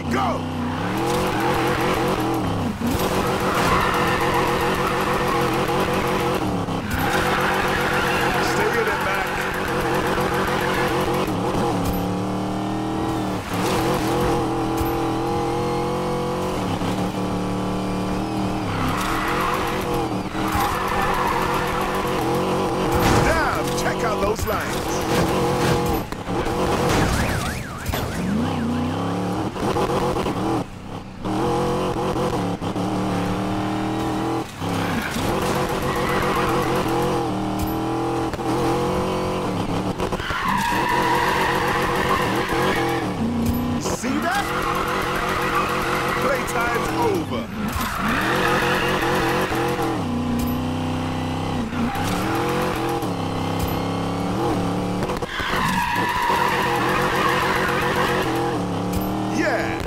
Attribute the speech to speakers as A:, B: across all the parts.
A: Go! Stay in it, Mac. Damn, check out those lines. See that? Playtime's over. Yeah.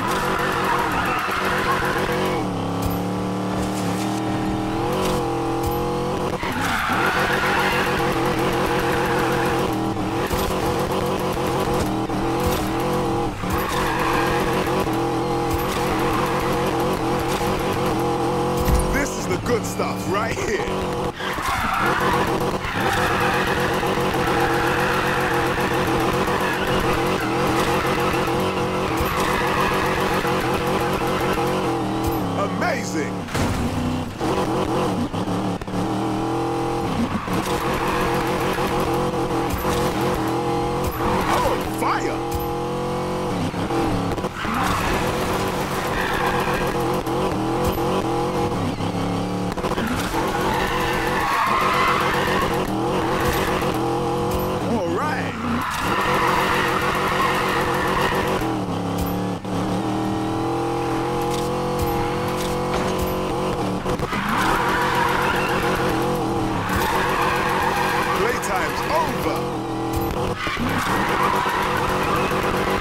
A: This is the good stuff right here. Amazing! I'm on fire! All right! Playtime's over!